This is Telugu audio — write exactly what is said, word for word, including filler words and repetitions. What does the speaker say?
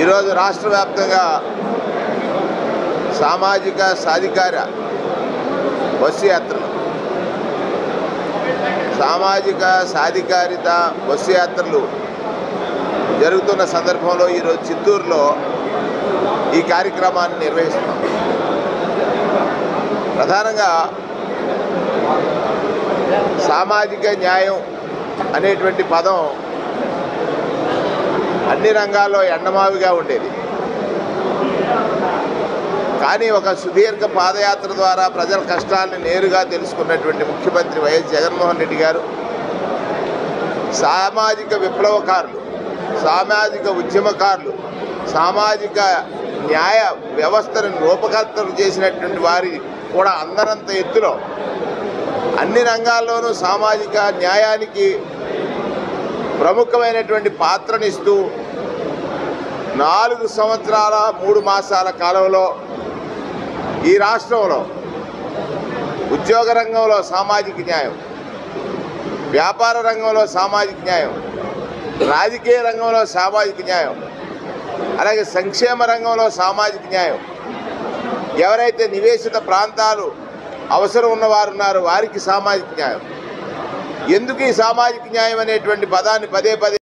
ఈరోజు రాష్ట్ర వ్యాప్తంగా సామాజిక సాధికార బస్సు యాత్రలు సామాజిక సాధికారిత బస్సు యాత్రలు జరుగుతున్న సందర్భంలో ఈరోజు చిత్తూరులో ఈ కార్యక్రమాన్ని నిర్వహిస్తున్నాం. ప్రధానంగా సామాజిక న్యాయం అనేటువంటి పదం అన్ని రంగాల్లో ఎండమావిగా ఉండేది. కానీ ఒక సుదీర్ఘ పాదయాత్ర ద్వారా ప్రజల కష్టాలను నేరుగా తెలుసుకున్నటువంటి ముఖ్యమంత్రి వైఎస్ జగన్మోహన్ రెడ్డి గారు సామాజిక విప్లవకారులు, సామాజిక ఉద్యమకారులు, సామాజిక న్యాయ వ్యవస్థను రూపకల్పన చేసినటువంటి వారి కూడా అందరంత ఎత్తులో అన్ని రంగాల్లోనూ సామాజిక న్యాయానికి ప్రముఖమైనటువంటి పాత్రనిస్తూ నాలుగు సంవత్సరాల మూడు మాసాల కాలంలో ఈ రాష్ట్రంలో ఉద్యోగ రంగంలో సామాజిక న్యాయం, వ్యాపార రంగంలో సామాజిక న్యాయం, రాజకీయ రంగంలో సామాజిక న్యాయం, అలాగే సంక్షేమ రంగంలో సామాజిక న్యాయం, ఎవరైతే నివేశిత ప్రాంతాలు అవసరం ఉన్నవారు ఉన్నారో వారికి సామాజిక న్యాయం. ఎందుకు ఈ సామాజిక న్యాయం అనేటువంటి పదాన్ని పదే పదే